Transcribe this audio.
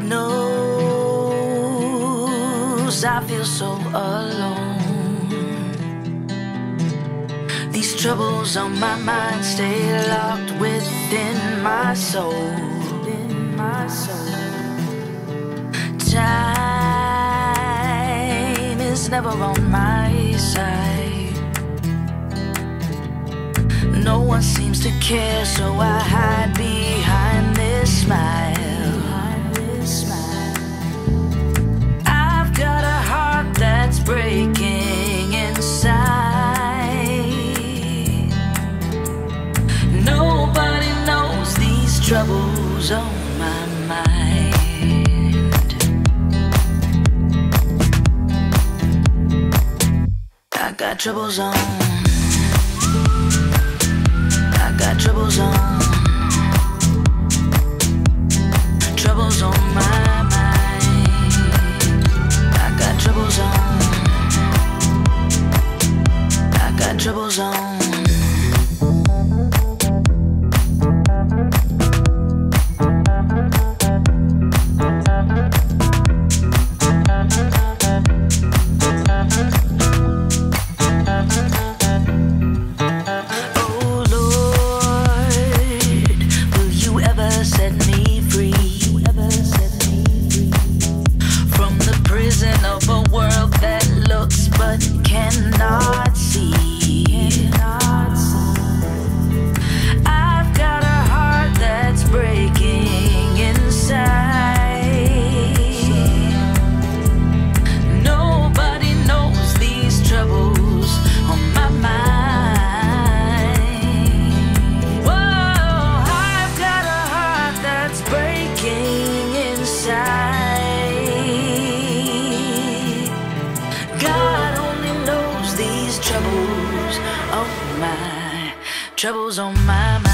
knows I feel so alone. These troubles on my mind stay locked within my soul. Time is never on my side. No one seems to care, so I hide behind this smile. I've got a heart that's breaking inside. Nobody knows these troubles on my mind. I got troubles on. I got troubles on. Troubles on my mind. I got troubles on. I got troubles on. Troubles on my mind.